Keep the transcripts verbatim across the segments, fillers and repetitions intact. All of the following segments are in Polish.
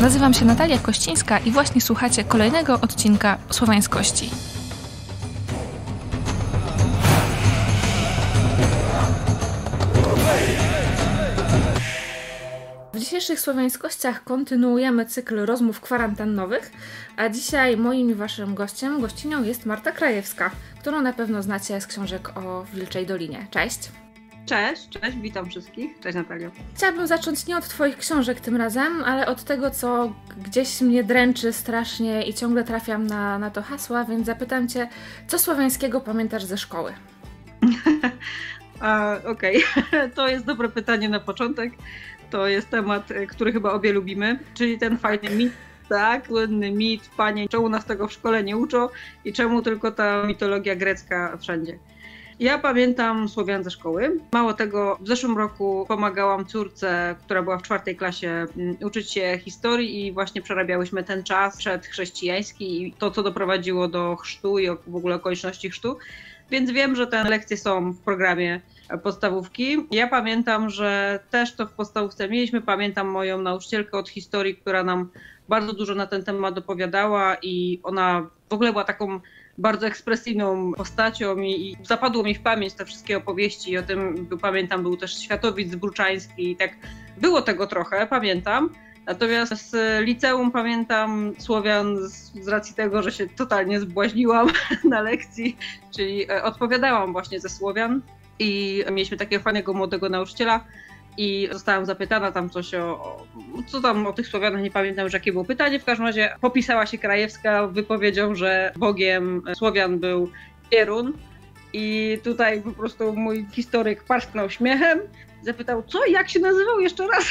Nazywam się Natalia Kościńska i właśnie słuchacie kolejnego odcinka Słowiańskości. W dzisiejszych Słowiańskościach kontynuujemy cykl rozmów kwarantannowych, a dzisiaj moim i waszym gościem, gościnią jest Marta Krajewska, którą na pewno znacie z książek o Wilczej Dolinie. Cześć! Cześć, cześć, witam wszystkich. Cześć Natalio. Chciałabym zacząć nie od twoich książek tym razem, ale od tego, co gdzieś mnie dręczy strasznie i ciągle trafiam na, na to hasła, więc zapytam cię, co słowiańskiego pamiętasz ze szkoły? Okej, okay. To jest dobre pytanie na początek. To jest temat, który chyba obie lubimy, czyli ten fajny mit, tak, słynny mit, panie, czemu nas tego w szkole nie uczą i czemu tylko ta mitologia grecka wszędzie. Ja pamiętam Słowian ze szkoły. Mało tego, w zeszłym roku pomagałam córce, która była w czwartej klasie, uczyć się historii i właśnie przerabiałyśmy ten czas przedchrześcijański i to, co doprowadziło do chrztu i w ogóle okoliczności chrztu. Więc wiem, że te lekcje są w programie podstawówki. Ja pamiętam, że też to w podstawówce mieliśmy. Pamiętam moją nauczycielkę od historii, która nam bardzo dużo na ten temat opowiadała i ona w ogóle była taką bardzo ekspresyjną postacią i, i zapadło mi w pamięć te wszystkie opowieści i o tym pamiętam, był też Światowic Bruczański i tak było tego trochę, pamiętam. Natomiast z liceum pamiętam Słowian z, z racji tego, że się totalnie zbłaźniłam na lekcji, czyli odpowiadałam właśnie ze Słowian i mieliśmy takiego fajnego młodego nauczyciela i zostałam zapytana tam coś o, o co tam o tych Słowianach, nie pamiętam już jakie było pytanie, w każdym razie popisała się Krajewska wypowiedzią, że Bogiem Słowian był Pierun i tutaj po prostu mój historyk parsknął śmiechem, zapytał co, jak się nazywał jeszcze raz?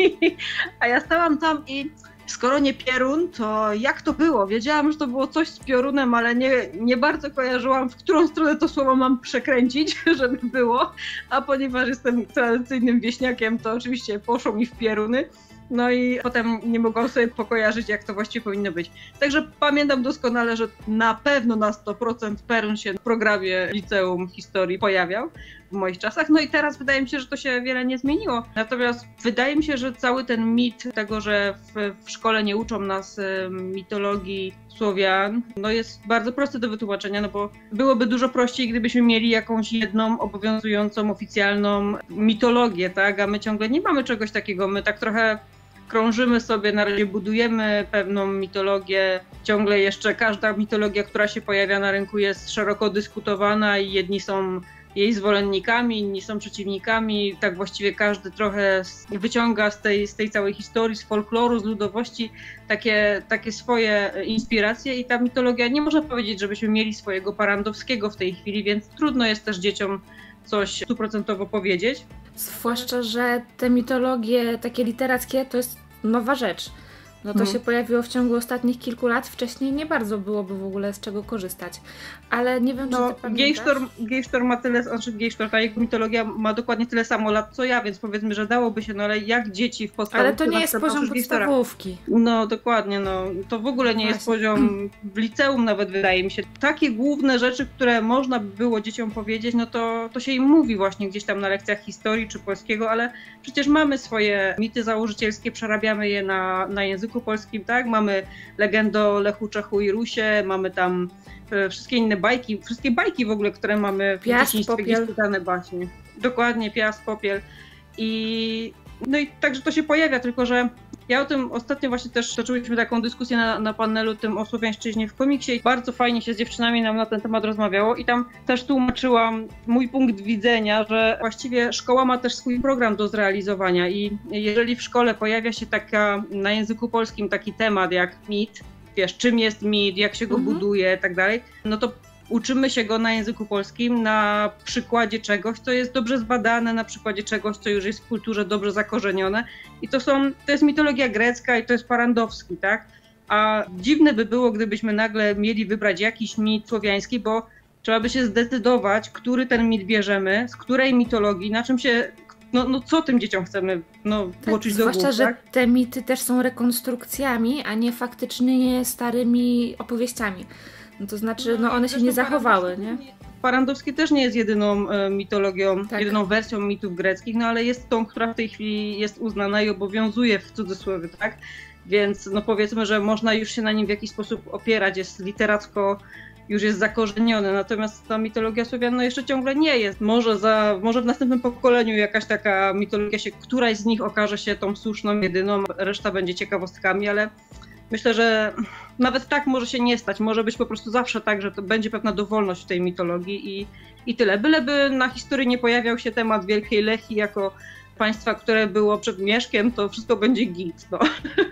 A ja stałam tam i skoro nie Pierun, to jak to było? Wiedziałam, że to było coś z piorunem, ale nie, nie bardzo kojarzyłam, w którą stronę to słowo mam przekręcić, żeby było. A ponieważ jestem tradycyjnym wieśniakiem, to oczywiście poszło mi w pieruny. No i potem nie mogłam sobie pokojarzyć, jak to właściwie powinno być. Także pamiętam doskonale, że na pewno na sto procent Perun się w programie liceum historii pojawiał w moich czasach. No i teraz wydaje mi się, że to się wiele nie zmieniło. Natomiast wydaje mi się, że cały ten mit tego, że w, w szkole nie uczą nas mitologii Słowian, no jest bardzo prosty do wytłumaczenia, no bo byłoby dużo prościej, gdybyśmy mieli jakąś jedną obowiązującą, oficjalną mitologię, tak? A my ciągle nie mamy czegoś takiego. My tak trochę krążymy sobie, na razie budujemy pewną mitologię. Ciągle jeszcze każda mitologia, która się pojawia na rynku, jest szeroko dyskutowana i jedni są jej zwolennikami, inni są przeciwnikami. Tak właściwie każdy trochę wyciąga z tej, z tej całej historii, z folkloru, z ludowości takie, takie swoje inspiracje i ta mitologia, nie można powiedzieć, żebyśmy mieli swojego Parandowskiego w tej chwili, więc trudno jest też dzieciom coś stuprocentowo powiedzieć. Zwłaszcza, że te mitologie takie literackie to jest nowa rzecz. No to hmm. się pojawiło w ciągu ostatnich kilku lat, wcześniej nie bardzo byłoby w ogóle z czego korzystać. Ale nie wiem, no, czy ty pamiętasz? Gejsztor ma tyle, znaczy Gejsztor, ta jego mitologia ma dokładnie tyle samo lat co ja, więc powiedzmy, że dałoby się, no ale jak dzieci w podstawówce... Ale to nie jest poziom podstawówki. No dokładnie, no to w ogóle nie Właśnie. jest poziom w liceum nawet, wydaje mi się. Takie główne rzeczy, które można by było dzieciom powiedzieć, no to, to się im mówi właśnie gdzieś tam na lekcjach historii czy polskiego, ale przecież mamy swoje mity założycielskie, przerabiamy je na, na języku polskim, tak? Mamy legendę o Lechu, Czechu i Rusie, mamy tam e, wszystkie inne bajki, wszystkie bajki w ogóle, które mamy w Piast, dzieciństwie, Popiel. gdzieś czytane baśnie. Dokładnie, Piast, Popiel. I no i także to się pojawia, tylko że ja o tym ostatnio właśnie też toczyliśmy taką dyskusję na, na panelu tym o słowiańszczyźnie w komiksie i bardzo fajnie się z dziewczynami nam na ten temat rozmawiało i tam też tłumaczyłam mój punkt widzenia, że właściwie szkoła ma też swój program do zrealizowania i jeżeli w szkole pojawia się taka na języku polskim taki temat jak mit, wiesz, czym jest mit, jak się go mhm. buduje i tak dalej, no to uczymy się go na języku polskim na przykładzie czegoś, co jest dobrze zbadane, na przykładzie czegoś, co już jest w kulturze dobrze zakorzenione. I to są, to jest mitologia grecka i to jest Parandowski, tak? A dziwne by było, gdybyśmy nagle mieli wybrać jakiś mit słowiański, bo trzeba by się zdecydować, który ten mit bierzemy, z której mitologii, na czym się... No, no co tym dzieciom chcemy no, włożyć tak, do głów, zwłaszcza, tak? że te mity też są rekonstrukcjami, a nie faktycznie starymi opowieściami. No to znaczy, no one się nie zachowały, nie? Kwarandowskie też nie jest jedyną mitologią, tak. jedyną wersją mitów greckich, no ale jest tą, która w tej chwili jest uznana i obowiązuje w cudzysłowie, tak? Więc no powiedzmy, że można już się na nim w jakiś sposób opierać, jest literacko, już jest zakorzeniony, natomiast ta mitologia Słowian no jeszcze ciągle nie jest. Może, za, może w następnym pokoleniu jakaś taka mitologia się, któraś z nich okaże się tą słuszną, jedyną, reszta będzie ciekawostkami, ale myślę, że nawet tak może się nie stać. Może być po prostu zawsze tak, że to będzie pewna dowolność w tej mitologii i, i tyle. Byleby na historii nie pojawiał się temat Wielkiej Lechii jako państwa, które było przed Mieszkiem, to wszystko będzie git. No.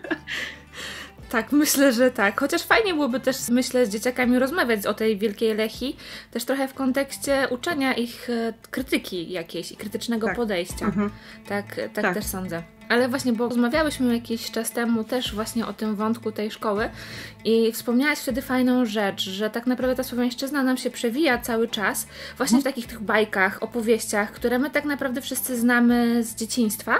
Tak, myślę, że tak. Chociaż fajnie byłoby też, myślę, z dzieciakami rozmawiać o tej Wielkiej Lechii, też trochę w kontekście uczenia ich krytyki jakiejś i krytycznego tak. podejścia. Mhm. Tak, tak, tak też sądzę. Ale właśnie, bo rozmawiałyśmy jakiś czas temu też właśnie o tym wątku tej szkoły i wspomniałaś wtedy fajną rzecz, że tak naprawdę ta słowiańszczyzna nam się przewija cały czas właśnie w takich tych bajkach, opowieściach, które my tak naprawdę wszyscy znamy z dzieciństwa.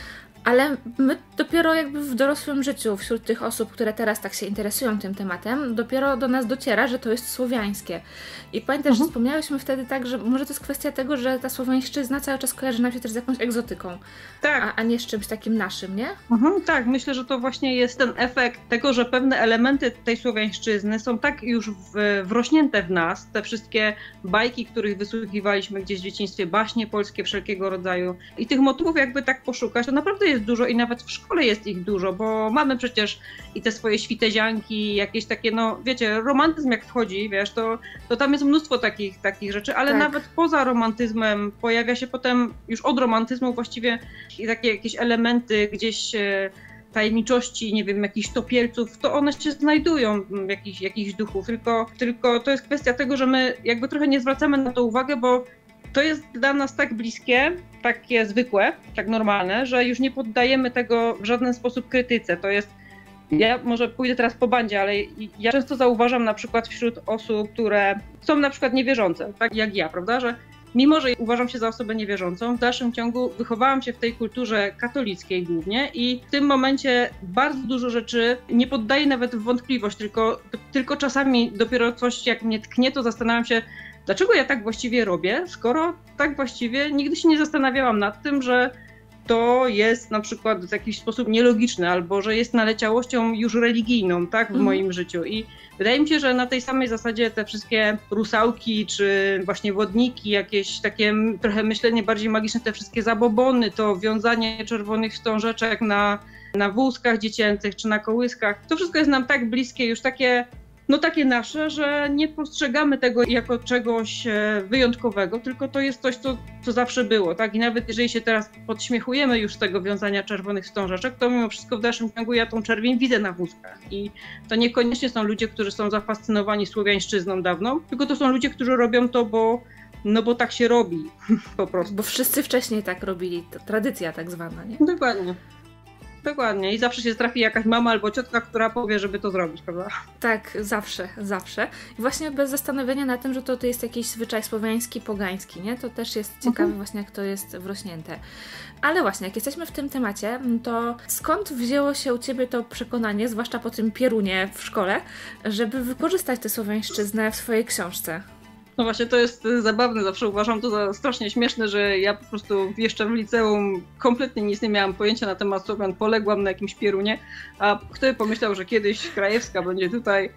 Ale my dopiero jakby w dorosłym życiu, wśród tych osób, które teraz tak się interesują tym tematem, dopiero do nas dociera, że to jest słowiańskie. I pamiętasz, mhm. że wspomniałyśmy wtedy tak, że może to jest kwestia tego, że ta słowiańszczyzna cały czas kojarzy nam się też z jakąś egzotyką, tak. a, a nie z czymś takim naszym, nie? Mhm, tak, myślę, że to właśnie jest ten efekt tego, że pewne elementy tej słowiańszczyzny są tak już w, wrośnięte w nas, te wszystkie bajki, których wysłuchiwaliśmy gdzieś w dzieciństwie, baśnie polskie wszelkiego rodzaju i tych motywów jakby tak poszukać, to naprawdę jest dużo i nawet w szkole jest ich dużo, bo mamy przecież i te swoje świtezianki, jakieś takie, no wiecie, romantyzm jak wchodzi, wiesz, to, to tam jest mnóstwo takich, takich rzeczy, ale tak. nawet poza romantyzmem pojawia się potem już od romantyzmu właściwie takie jakieś elementy gdzieś tajemniczości, nie wiem, jakichś topielców, to one się znajdują, jakichś, jakichś duchów, tylko, tylko to jest kwestia tego, że my jakby trochę nie zwracamy na to uwagę, bo to jest dla nas tak bliskie, takie zwykłe, tak normalne, że już nie poddajemy tego w żaden sposób krytyce. To jest, ja może pójdę teraz po bandzie, ale ja często zauważam na przykład wśród osób, które są na przykład niewierzące, tak jak ja, prawda, że mimo, że uważam się za osobę niewierzącą, w dalszym ciągu wychowałam się w tej kulturze katolickiej głównie i w tym momencie bardzo dużo rzeczy nie poddaję nawet w wątpliwość, tylko, tylko czasami dopiero coś jak mnie tknie, to zastanawiam się, dlaczego ja tak właściwie robię, skoro tak właściwie nigdy się nie zastanawiałam nad tym, że to jest na przykład w jakiś sposób nielogiczne, albo że jest naleciałością już religijną, tak, w mm. moim życiu. I wydaje mi się, że na tej samej zasadzie te wszystkie rusałki, czy właśnie wodniki, jakieś takie trochę myślenie bardziej magiczne, te wszystkie zabobony, to wiązanie czerwonych wstążeczek na, na wózkach dziecięcych, czy na kołyskach, to wszystko jest nam tak bliskie, już takie no takie nasze, że nie postrzegamy tego jako czegoś wyjątkowego, tylko to jest coś, co, co zawsze było, tak? I nawet jeżeli się teraz podśmiechujemy już z tego wiązania czerwonych wstążeczek, to mimo wszystko w dalszym ciągu ja tą czerwień widzę na wózkach. I to niekoniecznie są ludzie, którzy są zafascynowani słowiańszczyzną dawną, tylko to są ludzie, którzy robią to, bo no bo tak się robi po prostu. Bo wszyscy wcześniej tak robili, to tradycja tak zwana, nie? Dokładnie. Dokładnie. I zawsze się trafi jakaś mama albo ciotka, która powie, żeby to zrobić, prawda? Tak, zawsze, zawsze. I właśnie bez zastanowienia na tym, że to, to jest jakiś zwyczaj słowiański, pogański, nie? To też jest ciekawe mhm. właśnie, jak to jest wrośnięte. Ale właśnie, jak jesteśmy w tym temacie, to skąd wzięło się u Ciebie to przekonanie, zwłaszcza po tym pierunie w szkole, żeby wykorzystać tę słowiańszczyznę w swojej książce? No właśnie, to jest zabawne, zawsze uważam to za strasznie śmieszne, że ja po prostu jeszcze w liceum kompletnie nic nie miałam pojęcia na temat Słowian, poległam na jakimś pierunie, a kto by pomyślał, że kiedyś Krajewska będzie tutaj,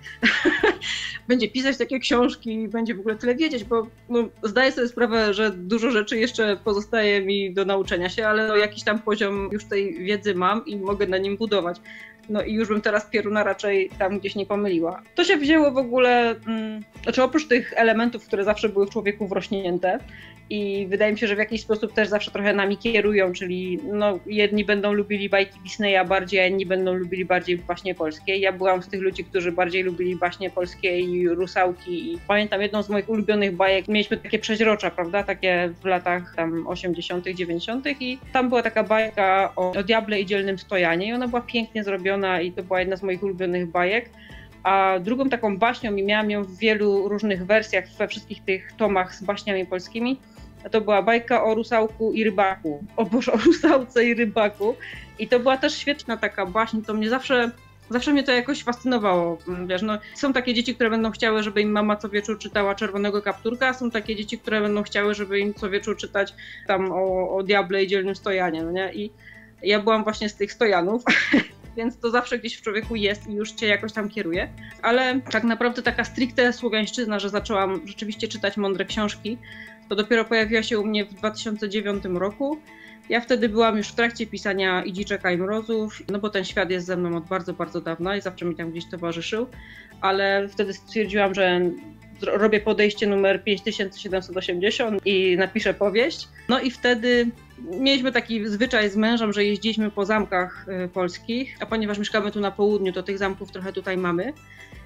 będzie pisać takie książki i będzie w ogóle tyle wiedzieć, bo no, zdaję sobie sprawę, że dużo rzeczy jeszcze pozostaje mi do nauczenia się, ale no, jakiś tam poziom już tej wiedzy mam i mogę na nim budować. No i już bym teraz pieruna raczej tam gdzieś nie pomyliła. To się wzięło w ogóle, hmm, znaczy oprócz tych elementów, które zawsze były w człowieku wrośnięte i wydaje mi się, że w jakiś sposób też zawsze trochę nami kierują, czyli no jedni będą lubili bajki Disneya bardziej, a inni będą lubili bardziej baśnie polskie. Ja byłam z tych ludzi, którzy bardziej lubili baśnie polskie i rusałki i pamiętam jedną z moich ulubionych bajek, mieliśmy takie przeźrocza, prawda, takie w latach tam osiemdziesiątych, dziewięćdziesiątych i tam była taka bajka o, o diable i dzielnym stojanie i ona była pięknie zrobiona i to była jedna z moich ulubionych bajek. A drugą taką baśnią, i miałam ją w wielu różnych wersjach, we wszystkich tych tomach z baśniami polskimi, to była bajka o rusałku i rybaku. O Boże, o rusałce i rybaku. I to była też świetna taka baśń, to mnie zawsze zawsze mnie to jakoś fascynowało, wiesz, no, są takie dzieci, które będą chciały, żeby im mama co wieczór czytała Czerwonego Kapturka, a są takie dzieci, które będą chciały, żeby im co wieczór czytać tam o, o diable i dzielnym stojanie, no nie? I ja byłam właśnie z tych stojanów, więc to zawsze gdzieś w człowieku jest i już cię jakoś tam kieruje, ale tak naprawdę taka stricte słowiańszczyzna, że zaczęłam rzeczywiście czytać mądre książki, to dopiero pojawiła się u mnie w dwa tysiące dziewiątym roku. Ja wtedy byłam już w trakcie pisania I Dziczeka i Mrozów, no bo ten świat jest ze mną od bardzo, bardzo dawna i zawsze mi tam gdzieś towarzyszył, ale wtedy stwierdziłam, że robię podejście numer pięć tysięcy siedemset osiemdziesiąt i napiszę powieść. No i wtedy mieliśmy taki zwyczaj z mężem, że jeździliśmy po zamkach polskich, a ponieważ mieszkamy tu na południu, to tych zamków trochę tutaj mamy.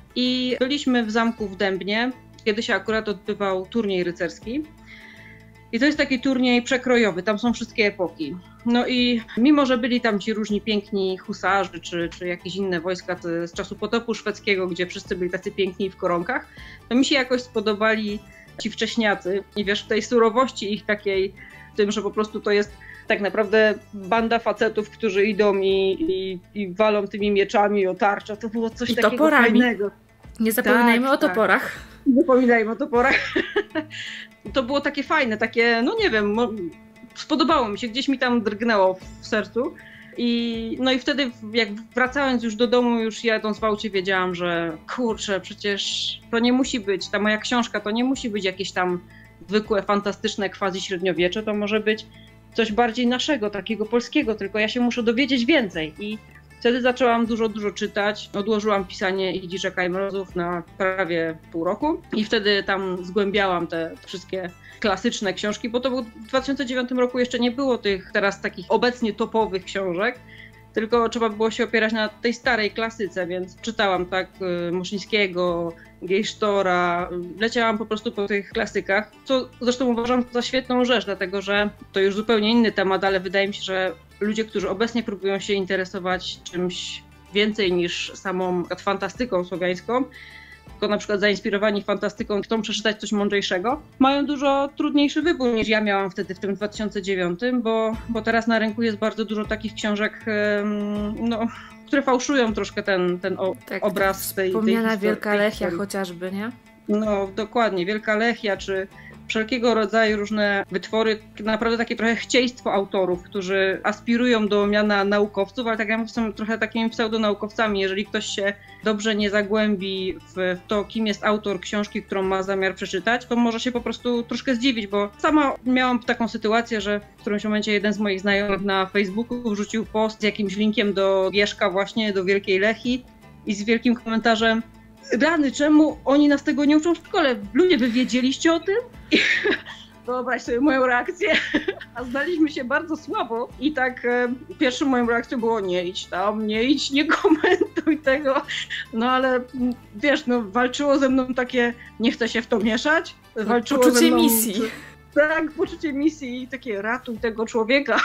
I byliśmy w zamku w Dębnie, kiedy się akurat odbywał turniej rycerski. I to jest taki turniej przekrojowy, tam są wszystkie epoki. No i mimo, że byli tam ci różni piękni husarzy, czy, czy jakieś inne wojska z czasu potopu szwedzkiego, gdzie wszyscy byli tacy piękni w koronkach, to mi się jakoś spodobali ci wcześniacy. I wiesz, w tej surowości ich takiej, w tym, że po prostu to jest tak naprawdę banda facetów, którzy idą i, i, i walą tymi mieczami o tarcza, to było coś I takiego toporami. fajnego. Nie zapominajmy tak, o toporach. Tak. Nie zapominajmy o toporach. To było takie fajne, takie, no nie wiem, spodobało mi się, gdzieś mi tam drgnęło w sercu. I, no i wtedy, jak wracając już do domu, już jadąc w aucie, wiedziałam, że kurczę, przecież to nie musi być, ta moja książka to nie musi być jakieś tam zwykłe, fantastyczne quasi średniowiecze, to może być coś bardziej naszego, takiego polskiego, tylko ja się muszę dowiedzieć więcej. I wtedy zaczęłam dużo, dużo czytać. Odłożyłam pisanie I Dziczeka i Mrozów na prawie pół roku i wtedy tam zgłębiałam te wszystkie klasyczne książki, bo to był w dwa tysiące dziewiątym roku jeszcze nie było tych teraz takich obecnie topowych książek, tylko trzeba było się opierać na tej starej klasyce, więc czytałam tak Muszyńskiego, Gejsztora, leciałam po prostu po tych klasykach, co zresztą uważam za świetną rzecz, dlatego że to już zupełnie inny temat, ale wydaje mi się, że ludzie, którzy obecnie próbują się interesować czymś więcej niż samą fantastyką słowiańską, tylko na przykład zainspirowani fantastyką, chcą przeczytać coś mądrzejszego, mają dużo trudniejszy wybór niż ja miałam wtedy w tym dwa tysiące dziewiątym, bo, bo teraz na rynku jest bardzo dużo takich książek, no, które fałszują troszkę ten, ten o, tak, obraz tej, tej wspomniana Wielka Lechia chociażby, nie? No dokładnie, Wielka Lechia, czy wszelkiego rodzaju różne wytwory, naprawdę takie trochę chcieństwo autorów, którzy aspirują do miana naukowców, ale tak jak mówię, są trochę takimi pseudonaukowcami. Jeżeli ktoś się dobrze nie zagłębi w to, kim jest autor książki, którą ma zamiar przeczytać, to może się po prostu troszkę zdziwić, bo sama miałam taką sytuację, że w którymś momencie jeden z moich znajomych na Facebooku wrzucił post z jakimś linkiem do Wierzcha właśnie, do Wielkiej Lechii i z wielkim komentarzem: rany, czemu oni nas tego nie uczą w szkole? Ludzie, wy wiedzieliście o tym? I wyobraź sobie moją reakcję, a znaliśmy się bardzo słabo i tak e, pierwszą moją reakcją było: nie idź tam, nie idź, nie komentuj tego. No ale wiesz, no walczyło ze mną takie, nie chcę się w to mieszać. Walczyło poczucie ze mną, misji. Tak, poczucie misji i takie ratuj tego człowieka.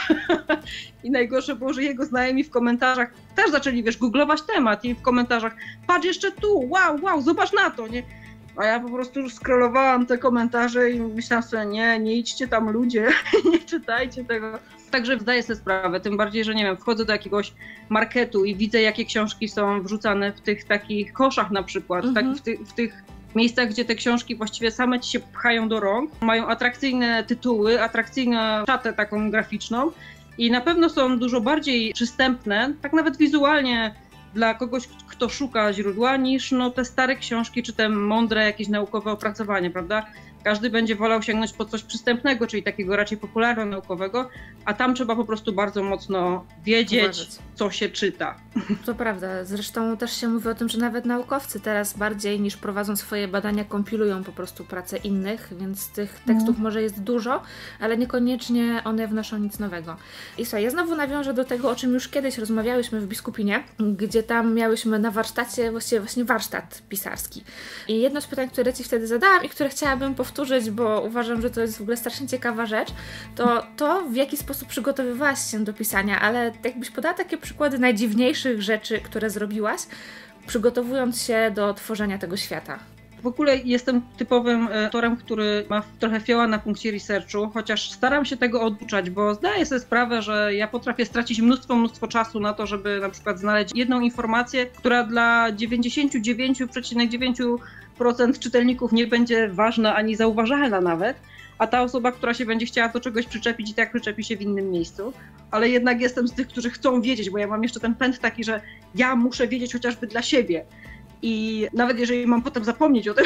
I najgorsze było, że jego znajomi w komentarzach też zaczęli, wiesz, googlować temat i w komentarzach: patrz jeszcze tu, wow, wow, zobacz na to, nie? A ja po prostu już scrollowałam te komentarze i myślałam sobie: nie, nie idźcie tam ludzie, nie czytajcie tego. Także zdaję sobie sprawę, tym bardziej, że nie wiem, wchodzę do jakiegoś marketu i widzę, jakie książki są wrzucane w tych takich koszach na przykład, mhm. tak, w, ty, w tych miejscach, gdzie te książki właściwie same ci się pchają do rąk, mają atrakcyjne tytuły, atrakcyjną czatę taką graficzną i na pewno są dużo bardziej przystępne, tak nawet wizualnie, dla kogoś, kto szuka źródła, niż no, te stare książki, czy te mądre jakieś naukowe opracowanie, prawda? Każdy będzie wolał sięgnąć po coś przystępnego, czyli takiego raczej popularno-naukowego, a tam trzeba po prostu bardzo mocno wiedzieć, uważać, co się czyta. To prawda. Zresztą też się mówi o tym, że nawet naukowcy teraz bardziej niż prowadzą swoje badania, kompilują po prostu pracę innych, więc tych tekstów mm. może jest dużo, ale niekoniecznie one wnoszą nic nowego. I słuchaj, ja znowu nawiążę do tego, o czym już kiedyś rozmawiałyśmy w Biskupinie, gdzie tam miałyśmy na warsztacie właściwie właśnie warsztat pisarski. I jedno z pytań, które Ci wtedy zadałam i które chciałabym powtórzyć, bo uważam, że to jest w ogóle strasznie ciekawa rzecz, to to, w jaki sposób przygotowywałaś się do pisania, ale jakbyś podała takie przykłady najdziwniejszych rzeczy, które zrobiłaś, przygotowując się do tworzenia tego świata. W ogóle jestem typowym autorem, który ma trochę fioła na punkcie researchu, chociaż staram się tego oduczać, bo zdaję sobie sprawę, że ja potrafię stracić mnóstwo, mnóstwo czasu na to, żeby na przykład znaleźć jedną informację, która dla dziewięćdziesiąt dziewięć przecinek dziewięć procent czytelników nie będzie ważna ani zauważalna nawet, a ta osoba, która się będzie chciała do czegoś przyczepić, i tak przyczepi się w innym miejscu. Ale jednak jestem z tych, którzy chcą wiedzieć, bo ja mam jeszcze ten pęd taki, że ja muszę wiedzieć chociażby dla siebie. I nawet jeżeli mam potem zapomnieć o tym,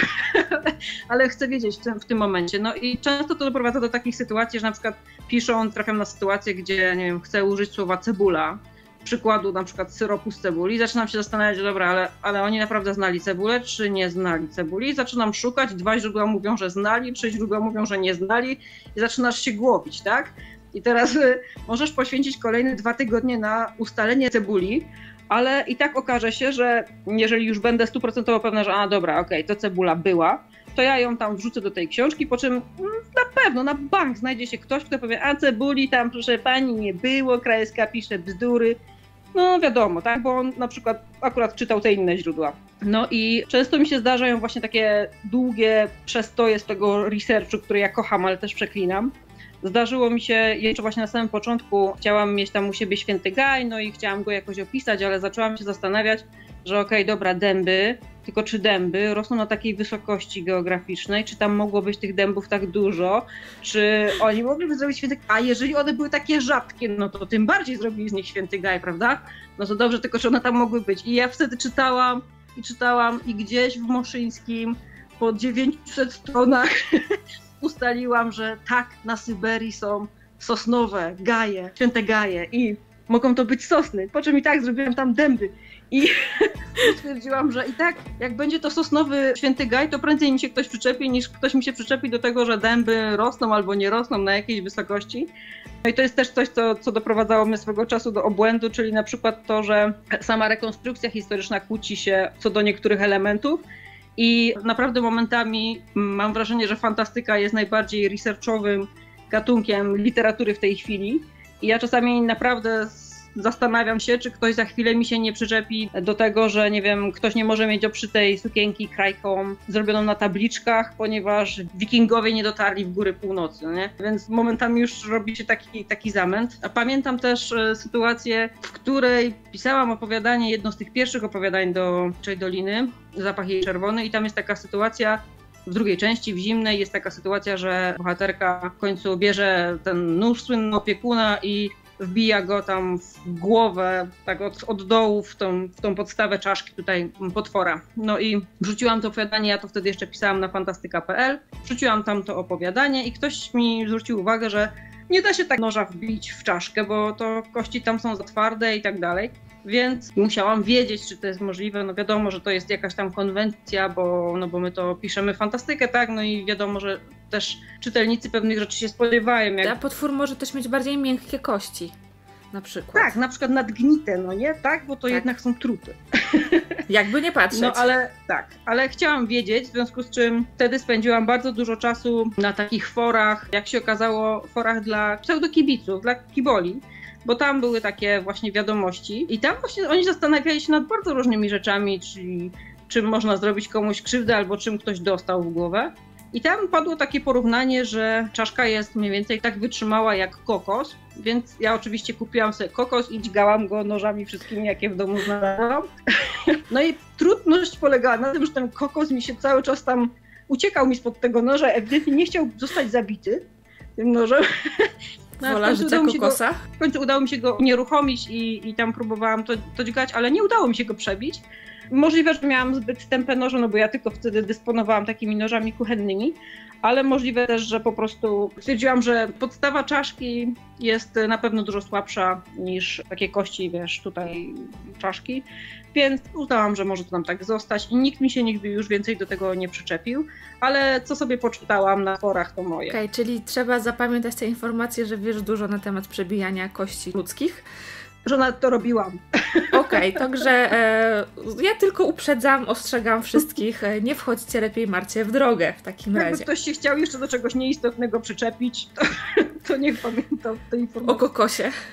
ale chcę wiedzieć w tym, w tym momencie. No i często to doprowadza do takich sytuacji, że na przykład piszą, trafiam na sytuację, gdzie nie wiem, chcę użyć słowa cebula, przykładu na przykład syropu z cebuli i zaczynam się zastanawiać, dobra, ale, ale oni naprawdę znali cebulę, czy nie znali cebuli? I zaczynam szukać, dwa źródła mówią, że znali, trzy źródła mówią, że nie znali i zaczynasz się głowić, tak? I teraz y, możesz poświęcić kolejne dwa tygodnie na ustalenie cebuli, ale i tak okaże się, że jeżeli już będę stuprocentowo pewna, że a dobra, okej, okay, to cebula była, to ja ją tam wrzucę do tej książki, po czym na pewno, na bank znajdzie się ktoś, kto powie, a cebuli tam, proszę pani, nie było, Krajewska pisze bzdury. No wiadomo, tak, bo on na przykład akurat czytał te inne źródła. No i często mi się zdarzają właśnie takie długie przestoje z tego researchu, który ja kocham, ale też przeklinam. Zdarzyło mi się jeszcze właśnie na samym początku, chciałam mieć tam u siebie Święty Gaj, no i chciałam go jakoś opisać, ale zaczęłam się zastanawiać, że okej, okay, dobra, dęby, tylko czy dęby rosną na takiej wysokości geograficznej, czy tam mogło być tych dębów tak dużo, czy oni mogliby zrobić Święty Gaj, a jeżeli one były takie rzadkie, no to tym bardziej zrobili z nich Święty Gaj, prawda? No to dobrze, tylko czy one tam mogły być. I ja wtedy czytałam i czytałam i gdzieś w Moszyńskim po dziewięciuset stronach ustaliłam, że tak, na Syberii są sosnowe gaje, święte gaje i mogą to być sosny, po czym i tak zrobiłam tam dęby i stwierdziłam, że i tak jak będzie to sosnowy święty gaj, to prędzej mi się ktoś przyczepi, niż ktoś mi się przyczepi do tego, że dęby rosną albo nie rosną na jakiejś wysokości. No i to jest też coś, co, co doprowadzało mnie swego czasu do obłędu, czyli na przykład to, że sama rekonstrukcja historyczna kłóci się co do niektórych elementów. I naprawdę momentami mam wrażenie, że fantastyka jest najbardziej researchowym gatunkiem literatury w tej chwili. I ja czasami naprawdę zastanawiam się, czy ktoś za chwilę mi się nie przyczepi do tego, że nie wiem, ktoś nie może mieć oprzytej sukienki krajką zrobioną na tabliczkach, ponieważ wikingowie nie dotarli w góry północy, nie? Więc momentami już robi się taki, taki zamęt. A pamiętam też sytuację, w której pisałam opowiadanie, jedno z tych pierwszych opowiadań do Wilczej Doliny, Zapach jej czerwony, i tam jest taka sytuacja, w drugiej części, w Zimnej, jest taka sytuacja, że bohaterka w końcu bierze ten nóż słynny opiekuna i wbija go tam w głowę, tak od, od dołu w tą, w tą podstawę czaszki tutaj potwora. No i wrzuciłam to opowiadanie, ja to wtedy jeszcze pisałam na fantastyka kropka p l, wrzuciłam tam to opowiadanie i ktoś mi zwrócił uwagę, że nie da się tak noża wbić w czaszkę, bo to kości tam są za twarde i tak dalej. Więc musiałam wiedzieć, czy to jest możliwe. No wiadomo, że to jest jakaś tam konwencja, bo, no bo my to piszemy fantastykę, tak? No i wiadomo, że też czytelnicy pewnych rzeczy się spodziewają. Jak... A potwór może też mieć bardziej miękkie kości, na przykład. Tak, na przykład nadgnite, no nie? Tak, bo to tak. Jednak są trupy. Jakby nie patrzeć. No ale tak, ale chciałam wiedzieć, w związku z czym wtedy spędziłam bardzo dużo czasu na takich forach, jak się okazało, forach dla pseudokibiców, dla kiboli. Bo tam były takie właśnie wiadomości i tam właśnie oni zastanawiali się nad bardzo różnymi rzeczami, czyli czym można zrobić komuś krzywdę albo czym ktoś dostał w głowę. I tam padło takie porównanie, że czaszka jest mniej więcej tak wytrzymała jak kokos, więc ja oczywiście kupiłam sobie kokos i dźgałam go nożami wszystkimi, jakie w domu znalazłam. No i trudność polegała na tym, że ten kokos mi się cały czas tam uciekał mi spod tego noża, ewidentnie nie chciał zostać zabity tym nożem. No, Wola życia kokosa? Go, w końcu udało mi się go unieruchomić i, i tam próbowałam to, to dźgać, ale nie udało mi się go przebić. Możliwe, że miałam zbyt tępe noże, no bo ja tylko wtedy dysponowałam takimi nożami kuchennymi, ale możliwe też, że po prostu stwierdziłam, że podstawa czaszki jest na pewno dużo słabsza niż takie kości, wiesz, tutaj czaszki, więc uznałam, że może to nam tak zostać i nikt mi się nigdy już więcej do tego nie przyczepił, ale co sobie poczytałam na forach, to moje. Okej, okay, czyli trzeba zapamiętać tę informację, że wiesz dużo na temat przebijania kości ludzkich. Że nawet to robiłam. Okej, okay, także e, ja tylko uprzedzam, ostrzegam wszystkich, e, nie wchodźcie lepiej Marcie w drogę w takim Jakby razie. ktoś się chciał jeszcze do czegoś nieistotnego przyczepić, to, to niech pamięta tej informacji. O kokosie.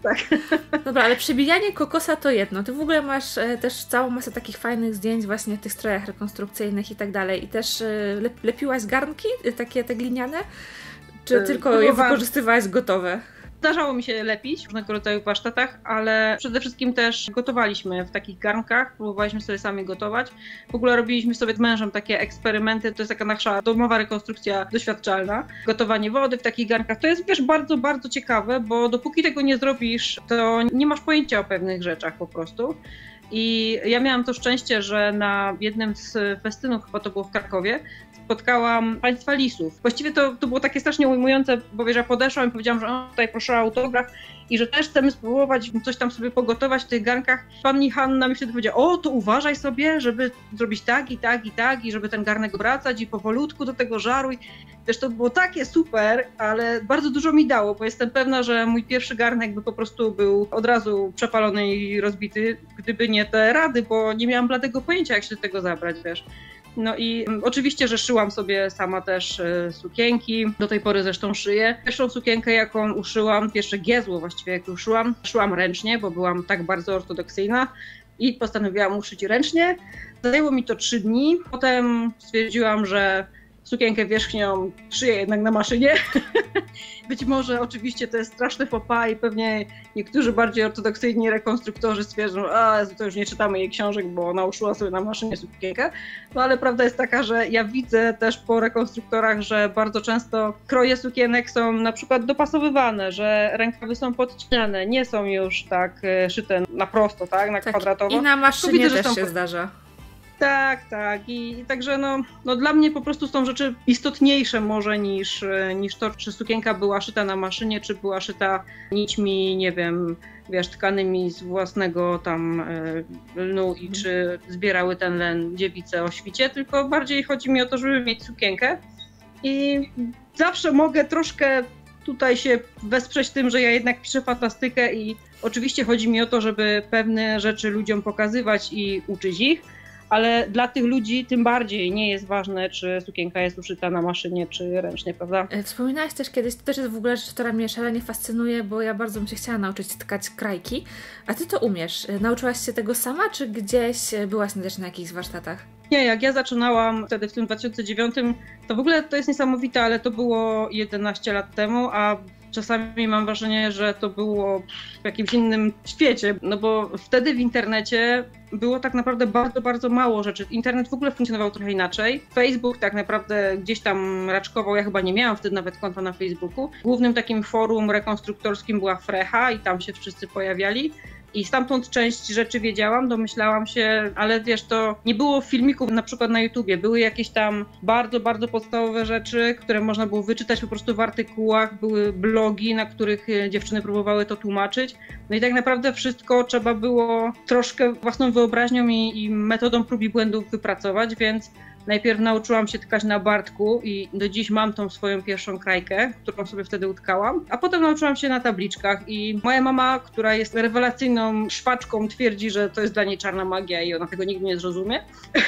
tak. Dobra, ale przebijanie kokosa to jedno. Ty w ogóle masz e, też całą masę takich fajnych zdjęć właśnie w tych strojach rekonstrukcyjnych i tak dalej. I też e, lep, lepiłaś garnki, e, takie te gliniane? Czy e, tylko je wykorzystywałaś gotowe? Zdarzało mi się lepić w różnego rodzaju warsztatach, ale przede wszystkim też gotowaliśmy w takich garnkach, próbowaliśmy sobie sami gotować. W ogóle robiliśmy sobie z mężem takie eksperymenty, to jest taka nasza domowa rekonstrukcja doświadczalna. Gotowanie wody w takich garnkach to jest, wiesz, bardzo, bardzo ciekawe, bo dopóki tego nie zrobisz, to nie masz pojęcia o pewnych rzeczach po prostu. I ja miałam to szczęście, że na jednym z festynów, chyba to było w Krakowie, spotkałam państwa lisów. Właściwie to, to było takie strasznie ujmujące, bo wiesz, ja podeszłam i powiedziałam, że o, tutaj proszę o autograf i że też chcemy spróbować coś tam sobie pogotować w tych garnkach. Pani Hanna mi wtedy powiedziała, o, to uważaj sobie, żeby zrobić tak i tak i tak i żeby ten garnek obracać i powolutku do tego żaruj. Wiesz, to było takie super, ale bardzo dużo mi dało, bo jestem pewna, że mój pierwszy garnek by po prostu był od razu przepalony i rozbity, gdyby nie te rady, bo nie miałam bladego pojęcia, jak się do tego zabrać, wiesz. No i oczywiście, że szyłam sobie sama też y, sukienki, do tej pory zresztą szyję. Pierwszą sukienkę, jaką uszyłam, pierwsze giezło właściwie, jak uszyłam, szyłam ręcznie, bo byłam tak bardzo ortodoksyjna i postanowiłam uszyć ręcznie. Zajęło mi to trzy dni, potem stwierdziłam, że sukienkę wierzchnią szyję jednak na maszynie. Być może oczywiście to jest straszny faux pas i pewnie niektórzy bardziej ortodoksyjni rekonstruktorzy stwierdzą, a to już nie czytamy jej książek, bo ona uszyła sobie na maszynie sukienkę. No ale prawda jest taka, że ja widzę też po rekonstruktorach, że bardzo często kroje sukienek są na przykład dopasowywane, że rękawy są podcinane, nie są już tak szyte na prosto, tak, na tak, kwadratowo. I na maszynie widzę, też się zdarza. Tak, tak. I, i także no, no dla mnie po prostu są rzeczy istotniejsze może niż, niż to, czy sukienka była szyta na maszynie, czy była szyta nićmi, nie wiem, wiesz, tkanymi z własnego tam e, lnu i czy zbierały ten len dziewice o świcie, tylko bardziej chodzi mi o to, żeby mieć sukienkę. I zawsze mogę troszkę tutaj się wesprzeć tym, że ja jednak piszę fantastykę i oczywiście chodzi mi o to, żeby pewne rzeczy ludziom pokazywać i uczyć ich. Ale dla tych ludzi tym bardziej nie jest ważne, czy sukienka jest uszyta na maszynie, czy ręcznie, prawda? Wspominałaś też kiedyś, to też jest w ogóle rzecz, która mnie szalenie fascynuje, bo ja bardzo bym się chciała nauczyć tkać krajki. A ty to umiesz. Nauczyłaś się tego sama, czy gdzieś byłaś też na jakichś warsztatach? Nie, jak ja zaczynałam wtedy w tym dwa tysiące dziewiątym, to w ogóle to jest niesamowite, ale to było jedenaście lat temu, a czasami mam wrażenie, że to było w jakimś innym świecie, no bo wtedy w internecie było tak naprawdę bardzo, bardzo mało rzeczy. Internet w ogóle funkcjonował trochę inaczej. Facebook tak naprawdę gdzieś tam raczkował, ja chyba nie miałam wtedy nawet konta na Facebooku. Głównym takim forum rekonstruktorskim była Frecha i tam się wszyscy pojawiali. I stamtąd część rzeczy wiedziałam, domyślałam się, ale wiesz, to nie było filmików na przykład na YouTubie. Były jakieś tam bardzo, bardzo podstawowe rzeczy, które można było wyczytać po prostu w artykułach. Były blogi, na których dziewczyny próbowały to tłumaczyć. No i tak naprawdę wszystko trzeba było troszkę własną wyobraźnią i, i metodą prób i błędów wypracować, więc najpierw nauczyłam się tkać na Bartku i do dziś mam tą swoją pierwszą krajkę, którą sobie wtedy utkałam, a potem nauczyłam się na tabliczkach i moja mama, która jest rewelacyjną szwaczką, twierdzi, że to jest dla niej czarna magia i ona tego nigdy nie zrozumie.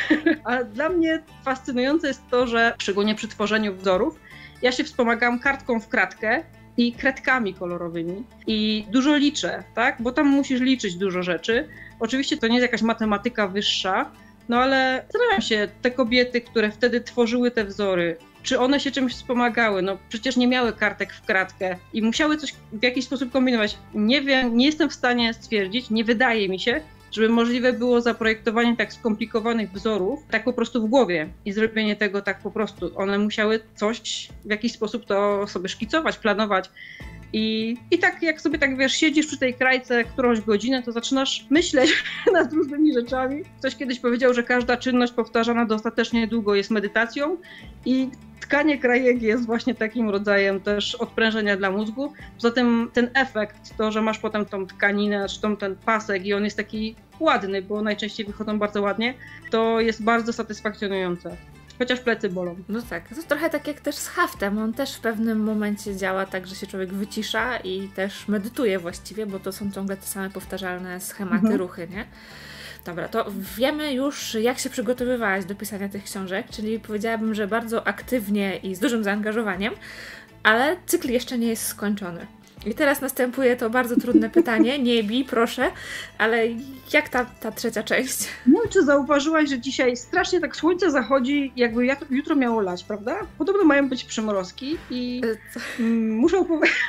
A dla mnie fascynujące jest to, że szczególnie przy tworzeniu wzorów ja się wspomagam kartką w kratkę i kredkami kolorowymi i dużo liczę, tak? Bo tam musisz liczyć dużo rzeczy. Oczywiście to nie jest jakaś matematyka wyższa, no ale zastanawiam się, te kobiety, które wtedy tworzyły te wzory, czy one się czymś wspomagały? No przecież nie miały kartek w kratkę i musiały coś w jakiś sposób kombinować. Nie wiem, nie jestem w stanie stwierdzić, nie wydaje mi się, żeby możliwe było zaprojektowanie tak skomplikowanych wzorów tak po prostu w głowie i zrobienie tego tak po prostu. One musiały coś w jakiś sposób to sobie szkicować, planować. I, I tak jak sobie tak wiesz, siedzisz przy tej krajce którąś godzinę, to zaczynasz myśleć nad różnymi rzeczami. Ktoś kiedyś powiedział, że każda czynność powtarzana dostatecznie długo jest medytacją i tkanie krajek jest właśnie takim rodzajem też odprężenia dla mózgu. Poza tym ten efekt, to, że masz potem tą tkaninę, czy tą, ten pasek i on jest taki ładny, bo najczęściej wychodzą bardzo ładnie, to jest bardzo satysfakcjonujące. Chociaż plecy bolą. No tak, to jest trochę tak jak też z haftem. On też w pewnym momencie działa tak, że się człowiek wycisza i też medytuje właściwie, bo to są ciągle te same powtarzalne schematy, mhm. ruchy, nie? Dobra, to wiemy już, jak się przygotowywałaś do pisania tych książek, czyli powiedziałabym, że bardzo aktywnie i z dużym zaangażowaniem, ale cykl jeszcze nie jest skończony. I teraz następuje to bardzo trudne pytanie, nie bij, proszę, ale jak ta, ta trzecia część? Nie wiem, czy zauważyłaś, że dzisiaj strasznie tak słońce zachodzi, jakby jutro miało lać, prawda? Podobno mają być przymrozki i mm, muszą powiedzieć...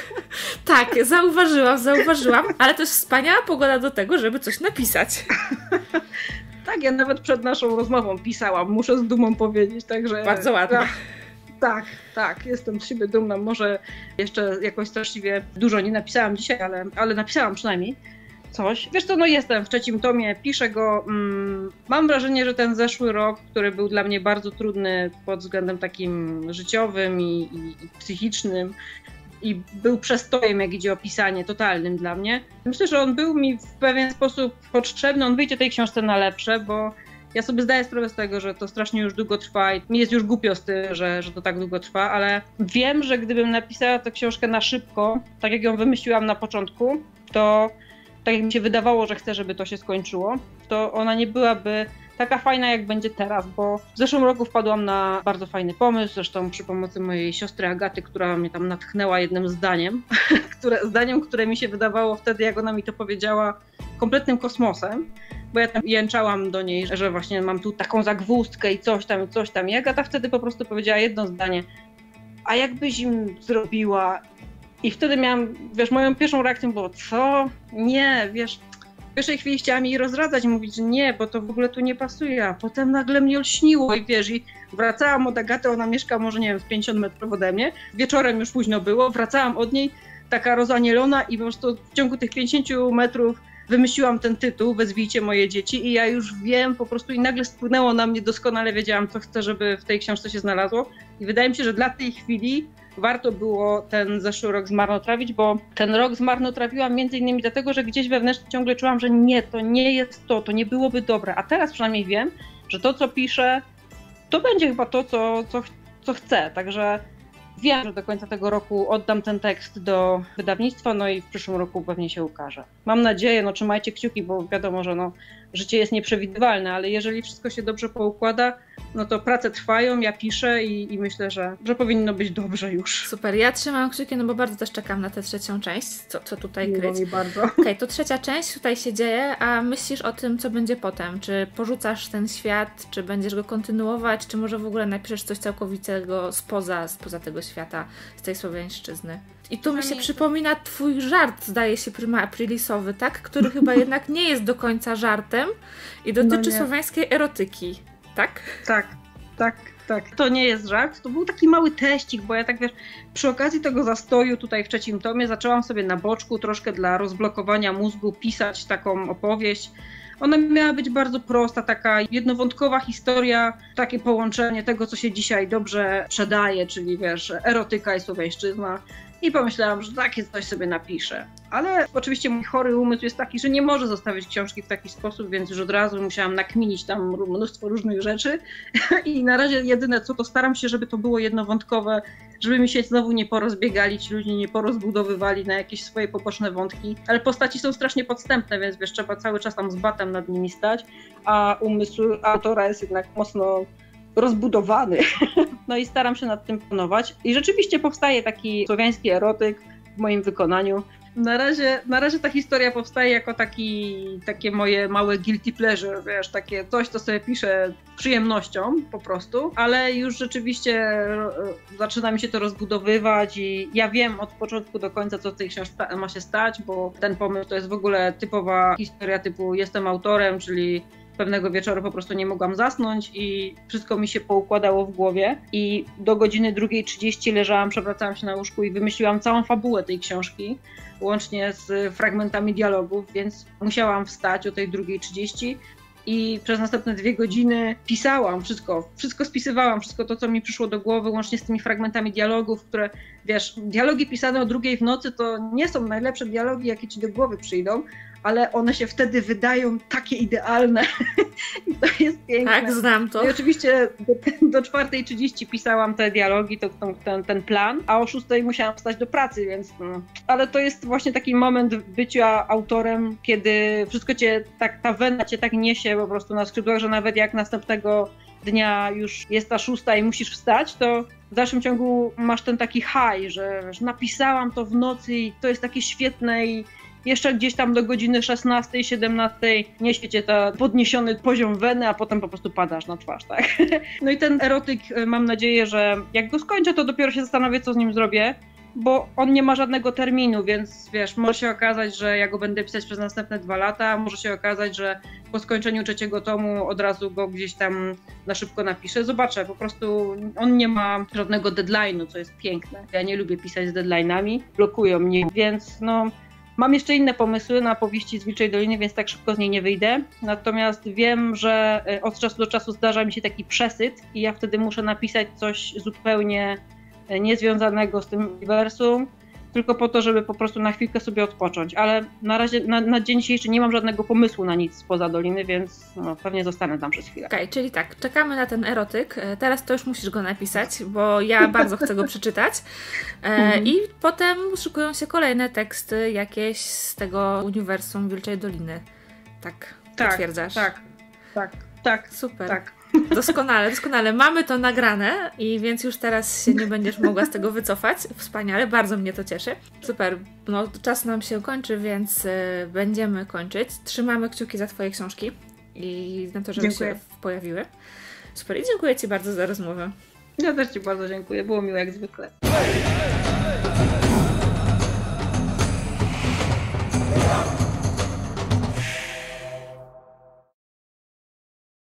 Tak, zauważyłam, zauważyłam, ale to jest wspaniała pogoda do tego, żeby coś napisać. Tak, ja nawet przed naszą rozmową pisałam, muszę z dumą powiedzieć, także... Bardzo ładnie. Tak, tak, tak, jestem z siebie dumna. Może jeszcze jakoś straszliwie dużo nie napisałam dzisiaj, ale, ale napisałam przynajmniej coś. Wiesz co, no jestem w trzecim tomie, piszę go. Mm, mam wrażenie, że ten zeszły rok, który był dla mnie bardzo trudny pod względem takim życiowym i, i, i psychicznym, i był przestojem, jak idzie o pisanie, totalnym dla mnie. Myślę, że on był mi w pewien sposób potrzebny, on wyjdzie tej książce na lepsze, bo ja sobie zdaję sprawę z tego, że to strasznie już długo trwa i mi jest już głupio z tym, że, że to tak długo trwa, ale wiem, że gdybym napisała tę książkę na szybko, tak jak ją wymyśliłam na początku, to tak jak mi się wydawało, że chcę, żeby to się skończyło, to ona nie byłaby taka fajna, jak będzie teraz, bo w zeszłym roku wpadłam na bardzo fajny pomysł, zresztą przy pomocy mojej siostry Agaty, która mnie tam natchnęła jednym zdaniem, które, zdaniem, które mi się wydawało wtedy, jak ona mi to powiedziała, kompletnym kosmosem, bo ja tam jęczałam do niej, że właśnie mam tu taką zagwozdkę i coś tam, i coś tam. I Agata wtedy po prostu powiedziała jedno zdanie, a jakbyś im zrobiła? I wtedy miałam, wiesz, moją pierwszą reakcją było, co? Nie, wiesz, w pierwszej chwili chciałam jej rozradzać i mówić, że nie, bo to w ogóle tu nie pasuje, a potem nagle mnie olśniło i wiesz, i wracałam od Agaty, ona mieszka może, nie wiem, z pięćdziesiąt metrów ode mnie, wieczorem już późno było, wracałam od niej, taka rozanielona i po prostu w ciągu tych pięćdziesięciu metrów wymyśliłam ten tytuł, Wezwijcie moje dzieci i ja już wiem po prostu i nagle spłynęło na mnie, doskonale wiedziałam, co chcę, żeby w tej książce się znalazło i wydaje mi się, że dla tej chwili warto było ten zeszły rok zmarnotrawić, bo ten rok zmarnotrawiłam między innymi dlatego, że gdzieś wewnętrznie ciągle czułam, że nie, to nie jest to, to nie byłoby dobre, a teraz przynajmniej wiem, że to, co piszę, to będzie chyba to, co, co, co chcę, także wiem, że do końca tego roku oddam ten tekst do wydawnictwa, no i w przyszłym roku pewnie się ukaże. Mam nadzieję, no trzymajcie kciuki, bo wiadomo, że no, życie jest nieprzewidywalne, ale jeżeli wszystko się dobrze poukłada, no to prace trwają, ja piszę i, i myślę, że, że powinno być dobrze już. Super, ja trzymam kciuki, no bo bardzo też czekam na tę trzecią część, co, co tutaj Miło kryć. mi bardzo. Okej, okay, to trzecia część tutaj się dzieje, a myślisz o tym, co będzie potem? Czy porzucasz ten świat, czy będziesz go kontynuować, czy może w ogóle napiszesz coś całkowitego spoza, spoza tego świata, z tej słowiańszczyzny? I tu mi się przypomina twój żart, zdaje się, prima aprilisowy, tak? Który chyba jednak nie jest do końca żartem i dotyczy no słowiańskiej erotyki, tak? Tak, tak, tak. To nie jest żart, to był taki mały teścik, bo ja tak wiesz, przy okazji tego zastoju tutaj w trzecim tomie zaczęłam sobie na boczku troszkę dla rozblokowania mózgu pisać taką opowieść. Ona miała być bardzo prosta, taka jednowątkowa historia, takie połączenie tego, co się dzisiaj dobrze sprzedaje, czyli wiesz, erotyka i słowiańszczyzna. I pomyślałam, że takie coś sobie napiszę. Ale oczywiście mój chory umysł jest taki, że nie może zostawić książki w taki sposób, więc już od razu musiałam nakminić tam mnóstwo różnych rzeczy. I na razie jedyne co, to staram się, żeby to było jednowątkowe, żeby mi się znowu nie porozbiegali ci ludzie, nie porozbudowywali na jakieś swoje poboczne wątki. Ale postaci są strasznie podstępne, więc wiesz, trzeba cały czas tam z batem nad nimi stać, a umysł autora jest jednak mocno rozbudowany. No i staram się nad tym panować. I rzeczywiście powstaje taki słowiański erotyk w moim wykonaniu. Na razie, na razie ta historia powstaje jako taki, takie moje małe guilty pleasure, wiesz, takie coś, co sobie piszę przyjemnością po prostu, ale już rzeczywiście zaczyna mi się to rozbudowywać i ja wiem od początku do końca, co w tej książce ma się stać, bo ten pomysł to jest w ogóle typowa historia typu jestem autorem, czyli pewnego wieczoru po prostu nie mogłam zasnąć i wszystko mi się poukładało w głowie i do godziny drugiej trzydzieści leżałam, przewracałam się na łóżku i wymyśliłam całą fabułę tej książki, łącznie z fragmentami dialogów, więc musiałam wstać o tej drugiej trzydzieści i przez następne dwie godziny pisałam wszystko, wszystko spisywałam, wszystko to, co mi przyszło do głowy, łącznie z tymi fragmentami dialogów, które, wiesz, dialogi pisane o drugiej w nocy to nie są najlepsze dialogi, jakie ci do głowy przyjdą, ale one się wtedy wydają takie idealne i to jest piękne. Tak, znam to. I oczywiście do, do czwartej trzydzieści pisałam te dialogi, to, to, ten, ten plan, a o szóstej musiałam wstać do pracy, więc no. Ale to jest właśnie taki moment bycia autorem, kiedy wszystko cię, tak, ta wena cię tak niesie po prostu na skrzydłach, że nawet jak następnego dnia już jest ta szósta i musisz wstać, to w dalszym ciągu masz ten taki high, że, że napisałam to w nocy i to jest takie świetne i jeszcze gdzieś tam do godziny szesnastej, siedemnastej niesie cię ta podniesiony poziom weny, a potem po prostu padasz na twarz, tak? No i ten erotyk, mam nadzieję, że jak go skończę, to dopiero się zastanowię, co z nim zrobię, bo on nie ma żadnego terminu, więc wiesz, może się okazać, że ja go będę pisać przez następne dwa lata, może się okazać, że po skończeniu trzeciego tomu od razu go gdzieś tam na szybko napiszę. Zobaczę, po prostu on nie ma żadnego deadline'u, co jest piękne. Ja nie lubię pisać z deadline'ami, blokują mnie, więc no... Mam jeszcze inne pomysły na powieści z Wilczej Doliny, więc tak szybko z niej nie wyjdę. Natomiast wiem, że od czasu do czasu zdarza mi się taki przesyt i ja wtedy muszę napisać coś zupełnie niezwiązanego z tym uniwersum, tylko po to, żeby po prostu na chwilkę sobie odpocząć. Ale na razie, na, na dzień dzisiejszy nie mam żadnego pomysłu na nic spoza Doliny, więc no, pewnie zostanę tam przez chwilę. Okej, okay, czyli tak, czekamy na ten erotyk. Teraz to już musisz go napisać, bo ja bardzo chcę go przeczytać. E, I potem szykują się kolejne teksty jakieś z tego uniwersum Wilczej Doliny. Tak, tak potwierdzasz? Tak, tak, tak. Super. Tak. Doskonale, doskonale. Mamy to nagrane i więc już teraz się nie będziesz mogła z tego wycofać. Wspaniale, bardzo mnie to cieszy. Super, no czas nam się kończy, więc y, będziemy kończyć. Trzymamy kciuki za Twoje książki i na to, żeby dziękuję. się pojawiły. Super i dziękuję Ci bardzo za rozmowę. Ja też Ci bardzo dziękuję, było miło jak zwykle.